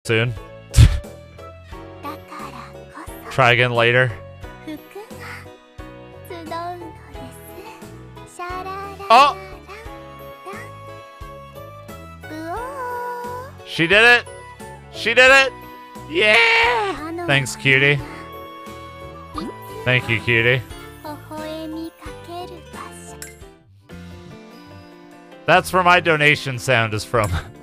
soon. Try again later. Oh! She did it! She did it! Yeah! Thanks, cutie. Thank you, cutie. That's where my donation sound is from.